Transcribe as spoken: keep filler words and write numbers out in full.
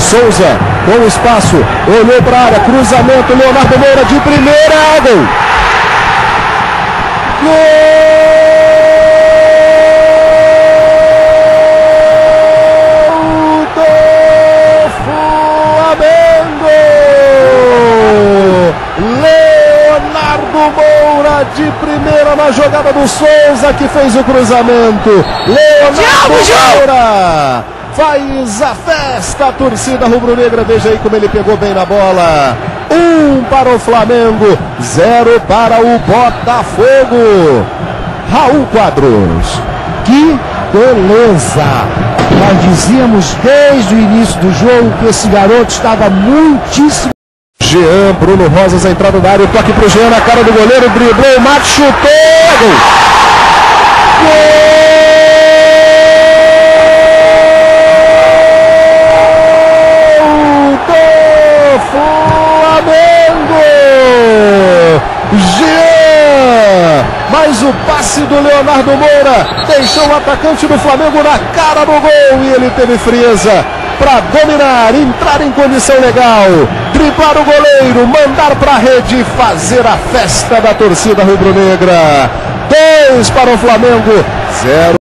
Souza com espaço, olhou para a área, cruzamento, Leonardo Moura de primeira, gol! Gol do Flamengo! Leonardo Moura de primeira na jogada do Souza, que fez o cruzamento. Leonardo Moura faz a festa, a torcida rubro-negra, veja aí como ele pegou bem na bola. Um para o Flamengo, zero para o Botafogo. Raul Quadros. Que beleza! Nós dizíamos desde o início do jogo que esse garoto estava muitíssimo... Jean, Bruno Rosas, a entrada da área, o toque pro Jean na cara do goleiro, driblou, o Mato chutou, gol! Gol! Jean, mas o passe do Leonardo Moura deixou o atacante do Flamengo na cara do gol e ele teve frieza para dominar, entrar em condição legal, driblar o goleiro, mandar para a rede e fazer a festa da torcida rubro-negra. Dois para o Flamengo, zero.